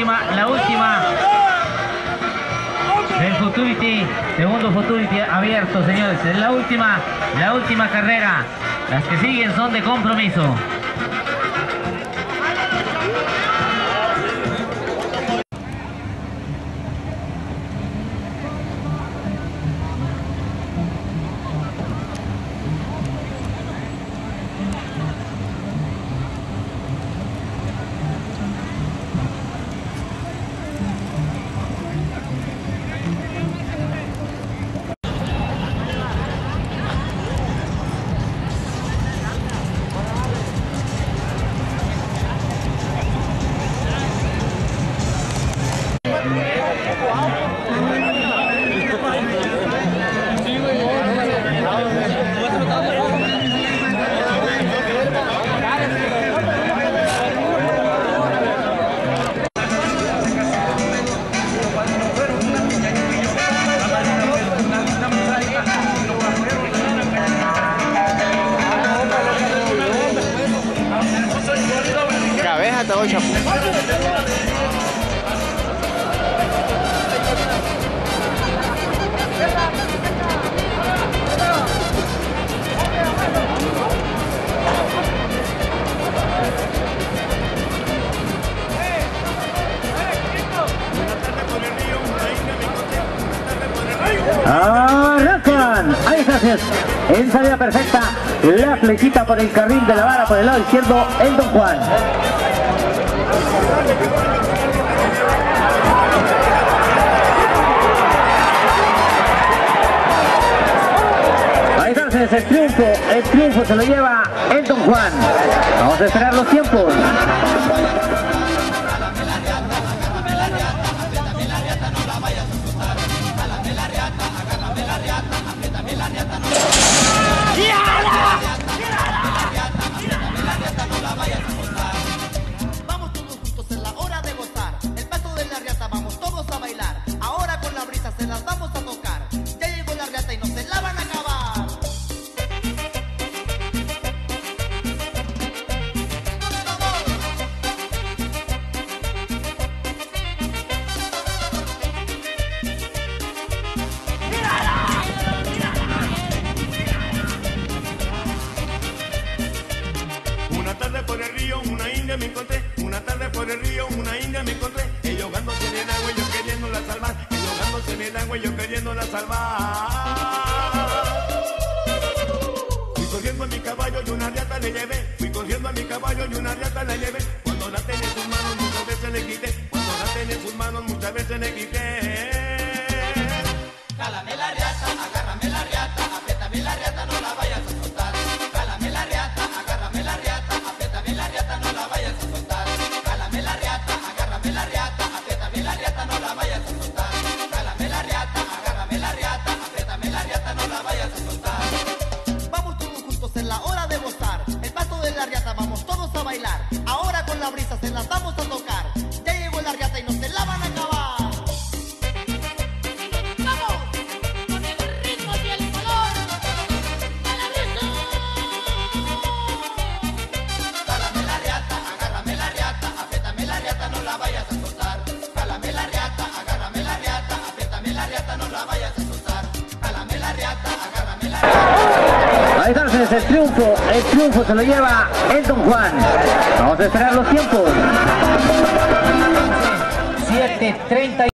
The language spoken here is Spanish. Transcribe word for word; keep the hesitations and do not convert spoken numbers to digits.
última, la última del Futurity, segundo Futurity abierto, señores. Es la última, la última carrera. Las que siguen son de compromiso. Cabeza te voy, chapu. Arrancan, ahí está, en salida perfecta, la flechita por el carril de la vara por el lado izquierdo, el Don Juan. Ahí está, el triunfo, el triunfo se lo lleva el Don Juan. Vamos a esperar los tiempos. Vamos todos juntos, es la hora de gozar. El paso de la riata, vamos todos a bailar. Ahora con la brisa se las vamos a tocar. Ya llegó la riata y no se la van a acabar. Una tarde por el río, una india me encontré. Una tarde por el río, una india me encontré. Ella ahogándose en el agua y yo queriéndola salvar. Ella ahogándose en el agua y yo queriéndola salvar. Fui cogiendo a mi caballo y una riata le llevé. Fui cogiendo a mi caballo y una riata le llevé. Cuando la tenía en sus manos muchas veces le quité. Cuando la tenía en sus manos muchas veces le quité. Jálame la riata, agárrame la riata, apriétame la riata, no la vayas a soltar. Jálame la riata, agárrame la riata, apriétame la riata, no la vayas a soltar. Jálame la riata, agárrame la riata, apriétame la riata, no la vayas a soltar. Jálame la riata, agárrame la riata, apriétame la riata, no la vayas a soltar. Vamos todos juntos, es la hora de gozar. El paso de la riata, vamos todos a bailar. Ahora con la brisa se las vamos a tocar. Ya llegó la riata y no se la van a acabar. Ahí está, el triunfo, el triunfo se lo lleva el Don Juan. Vamos a esperar los tiempos. siete treinta